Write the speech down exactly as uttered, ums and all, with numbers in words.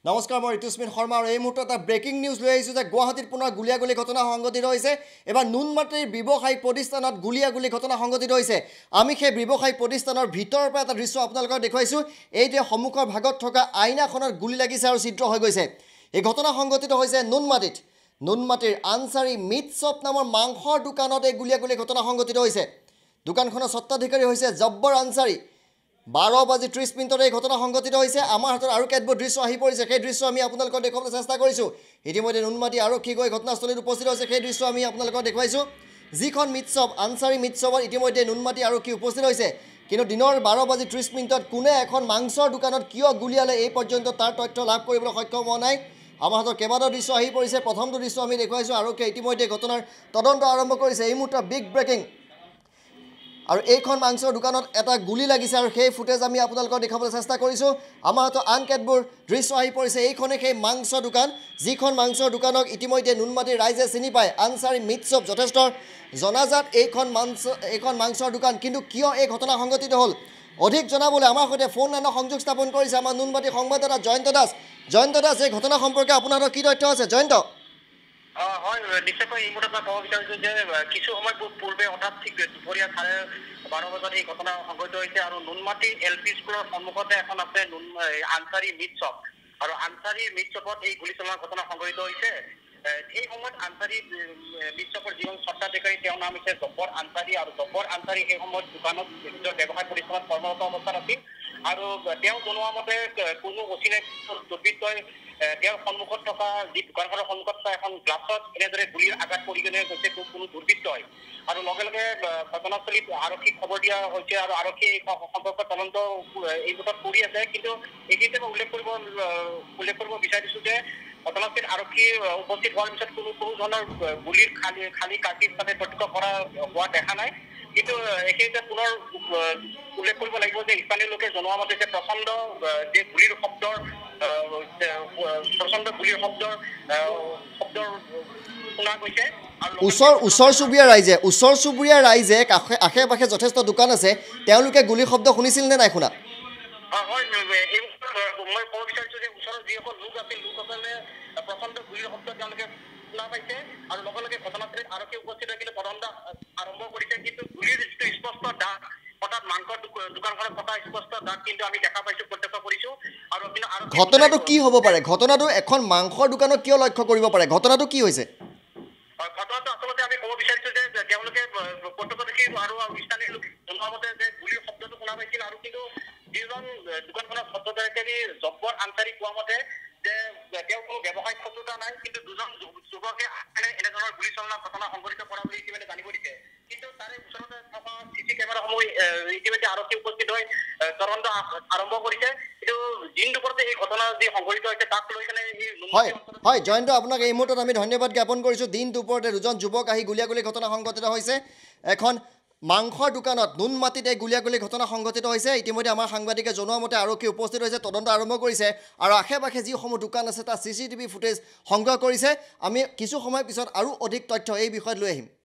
নমস্কাৰ মই ঋতুস্মিন শৰ্মা আৰু এই মুহূৰ্তত এটা ব্ৰেকিং নিউজ লৈ আহিছোঁ যে গুৱাহাটীত পুনৰ গুলীয়াগুলি ঘটনা সংঘটিত হৈছে। এবাৰ নুনমাটিৰ ব্যৱসায়িক প্ৰতিষ্ঠানত গুলীয়াগুলি ঘটনা সংঘটিত হৈছে। আমি সেই ব্যৱসায়িক প্ৰতিষ্ঠানৰ ভিতৰৰ পৰা এটা দৃশ্য আপোনালোকক দেখুৱাইছোঁ। এইটোৱে সন্মুখৰ ভাগত থকা আইনাখনত গুলি লাগিছে আৰু ছিদ্ৰ হৈ গৈছে। এই ঘটনা সংঘটিত হৈছে নুনমাটিত। নুনমাটিৰ আনচাৰী মিট শ্বপ নামৰ মাংসৰ দোকানত এই গুলীয়াগুলি ঘটনা সংঘটিত হৈছে। দোকানখনৰ স্বত্বাধিকাৰী হৈছে জব্বৰ আনচাৰী। বাৰ বাজি ত্ৰিছ মিনিটত এই ঘটনা সংঘটিত হৈছে। আমাৰ হাতত আৰু কেতবোৰ দৃশ্য আহি পৰিছে, সেই দৃশ্য আমি আপোনালোকক দেখুৱাবলৈ চেষ্টা কৰিছোঁ। ইতিমধ্যে নুনমাটি আৰক্ষী গৈ ঘটনাস্থলীত উপস্থিত হৈছে, সেই দৃশ্য আমি আপোনালোকক দেখুৱাইছোঁ। যিখন মিট শ্বপ আনচাৰী মিট শ্বপত ইতিমধ্যে নুনমাটি আৰক্ষী উপস্থিত হৈছে, কিন্তু দিনৰ বাৰ বাজি ত্ৰিছ মিনিটত কোনে এখন মাংসৰ দোকানত কিয় গুলীয়ালে এই পৰ্যন্ত তাৰ তথ্য লাভ কৰিবলৈ সক্ষম হোৱা নাই। আমাৰ হাতত কেইবাটাও দৃশ্য আহি পৰিছে। প্ৰথমটো দৃশ্য আমি দেখুৱাইছোঁ। আৰক্ষীয়ে ইতিমধ্যে ঘটনাৰ তদন্ত আৰম্ভ কৰিছে। এই মুহূৰ্তত বিগ ব্ৰেকিং। আৰু এইখন মাংসৰ দোকানত এটা গুলি লাগিছে আৰু সেই ফুটেজ আমি আপোনালোকক দেখাবলৈ চেষ্টা কৰিছোঁ। আমাৰ হাতত আন কেতবোৰ দৃশ্য আহি পৰিছে। এইখনে সেই মাংস দোকান, যিখন মাংসৰ দোকানক ইতিমধ্যে নুনমাটিৰ ৰাইজে চিনি পায়। আনচাৰী মিট শ্বপ যথেষ্ট জনাজাত এইখন মাংস এইখন মাংসৰ দোকান। কিন্তু কিয় এই ঘটনা সংঘটিত হ'ল অধিক জনাবলৈ আমাৰ সৈতে ফোন লাইনৰ সংযোগ স্থাপন কৰিছে আমাৰ নুনমাটিৰ সংবাদদাতা জয়ন্ত দাস। জয়ন্ত দাস, এই ঘটনা সম্পৰ্কে আপোনাৰ হাতত কি তথ্য আছে জয়ন্ত? হয়, নিশ্চয়কৈ এই মুহূৰ্তত মই ক'ব বিচাৰিছোঁ যে কিছু সময় পূৰ্বে অৰ্থাৎ ঠিক দুপৰীয়া চাৰে বাৰ বজাত এই ঘটনা সংঘটিত হৈছে আৰু নুনমাটি এল পি স্কুলৰ সন্মুখতে এখন আছে নুন আনচাৰী মিট শ্বপ আৰু আনচাৰী মিট শ্বপত এই গুলী চলোৱাৰ ঘটনা সংঘটিত হৈছে। এই সময়ত আনচাৰী মিট শ্বপৰ যিজন স্বত্বাধিকাৰী তেওঁৰ নাম হৈছে জব্বৰ আনচাৰী আৰু জব্বৰ আনচাৰী এই সময়ত দোকানত নিজৰ ব্যৱসায় প্ৰতিষ্ঠানত কৰ্মৰত অৱস্থাত আছিল আৰু তেওঁ জনোৱা মতে কোনো অচিনাকি দুৰ্বৃত্তই তেওঁৰ সন্মুখত থকা যি দোকানখনৰ সন্মুখত থকা এখন গ্লাছত এনেদৰে গুলীৰ আঘাত পৰি কেনে গৈছে কোনো দুৰ্বৃত্তই আৰু লগে লগে ঘটনাস্থলীত আৰক্ষীক খবৰ দিয়া হৈছে আৰু আৰক্ষীয়ে এই সম্পৰ্কত তদন্ত এই মুহূৰ্তত কৰি আছে। কিন্তু এইখিনিতে মই উল্লেখ কৰিব উল্লেখ কৰিব বিচাৰিছোঁ যে ঘটনাস্থলীত আৰক্ষী উপস্থিত হোৱাৰ পিছত কোনো কোনো ধৰণৰ গুলীৰ খালী খালী কাৰ্টিজ তাতে প্ৰত্যক্ষ কৰা হোৱা দেখা নাই। কিন্তু এইখিনিতে পুনৰ উল্লেখ কৰিব লাগিব যে স্থানীয় লোকে জনোৱা মতে যে প্ৰচণ্ড যে গুলীৰ শব্দৰ প্ৰচণ্ড গুলীৰ শব্দৰ শব্দৰ শুনা গৈছে। ওচৰ ওচৰ চুবুৰীয়া ৰাইজে ওচৰ চুবুৰীয়া ৰাইজে কাষে আশে পাশে যথেষ্ট দোকান আছে, তেওঁলোকে গুলী শব্দ শুনিছিল নে নাই শুনা? হয়, এই মই ক'ব বিচাৰিছোঁ যে ওচৰৰ যিসকল লোক আছিল লোকসকলে প্ৰচণ্ড গুলীৰ শব্দ তেওঁলোকে শুনা পাইছে আৰু লগে লগে ঘটনাস্থলীত আৰক্ষী উপস্থিত হৈ কিন্তু তদন্ত আৰম্ভ কৰিছে। কিন্তু গুলীৰ যিটো স্পষ্ট দাগ অৰ্থাৎ মাংসৰ দোকানখনত থকা স্পষ্ট দাগ কিন্তু আমি দেখা পাইছোঁ, প্ৰত্যক্ষ কৰিছোঁ। আৰু ঘটনাটো কি হ'ব পাৰে? ঘটনাটো এখন মাংসৰ দোকানত কিয় লক্ষ্য কৰিব পাৰে? ঘটনাটো কি হৈছে? ঘটনাটো আচলতে আমি ক'ব বিচাৰিছোঁ যে তেওঁলোকে প্ৰত্যক্ষদৰ্শী আৰু স্থানীয় লোকে জনোৱা মতে যে গুলীৰ শব্দটো শুনা পাইছিল আৰু কিন্তু যিজন দোকানখনৰ স্বত্বাধিকাৰী জব্বৰ আনচাৰী কোৱা মতে যে তেওঁৰ কোনো ব্যৱসায়িক শত্ৰুতা নাই, কিন্তু দুজন যুৱকে এনেধৰণৰ গুলী চলোৱাৰ ঘটনা সংঘটিত কৰা বুলি ইতিমধ্যে জানিব দিছে। কিন্তু তাৰে ওচৰতে থকা চি চি কেমেৰাসমূহ ইতিমধ্যে আৰক্ষী উপস্থিত হৈ তদন্ত আৰম্ভ কৰিছে। কিন্তু দিন দুপৰতে এই ঘটনা যি সংঘটিত হৈছে তাক লৈ কেনে হয় হয় জয়ন্ত, আপোনাক এই মুহূৰ্তত আমি ধন্যবাদ জ্ঞাপন কৰিছোঁ। দিন দুপৰতে দুজন যুৱক আহি গুলীয়াগুলি ঘটনা সংঘটিত হৈছে এখন মাংসৰ দোকানত নুনমাটিত এই গুলীয়াগুলি ঘটনা সংঘটিত হৈছে। ইতিমধ্যে আমাৰ সাংবাদিকে জনোৱা মতে আৰক্ষী উপস্থিত হৈছে, তদন্ত আৰম্ভ কৰিছে আৰু আশে পাশে যিসমূহ দোকান আছে তাৰ চি চি টিভি ফুটেজ সংগ্ৰহ কৰিছে। আমি কিছু সময়ৰ পিছত আৰু অধিক তথ্য এই বিষয়ত লৈ আহিম।